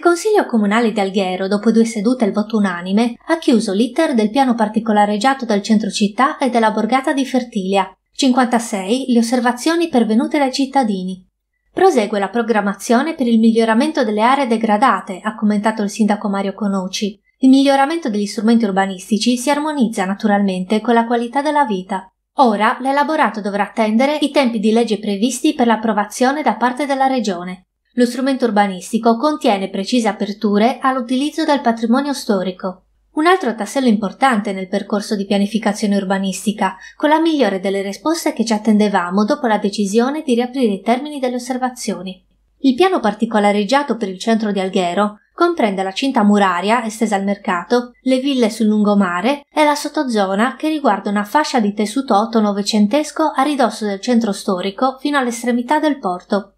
Consiglio Comunale di Alghero, dopo 2 sedute e il voto unanime, ha chiuso l'iter del piano particolareggiato del centro città e della borgata di Fertilia. 56 le osservazioni pervenute dai cittadini. Prosegue la programmazione per il miglioramento delle aree degradate, ha commentato il sindaco Mario Conoci. Il miglioramento degli strumenti urbanistici si armonizza naturalmente con la qualità della vita. Ora l'elaborato dovrà attendere i tempi di legge previsti per l'approvazione da parte della Regione. Lo strumento urbanistico contiene precise aperture all'utilizzo del patrimonio storico. Un altro tassello importante nel percorso di pianificazione urbanistica, con la migliore delle risposte che ci attendevamo dopo la decisione di riaprire i termini delle osservazioni. Il piano particolareggiato per il centro di Alghero comprende la cinta muraria estesa al mercato, le ville sul lungomare e la sottozona che riguarda una fascia di tessuto otto-novecentesco a ridosso del centro storico fino all'estremità del porto.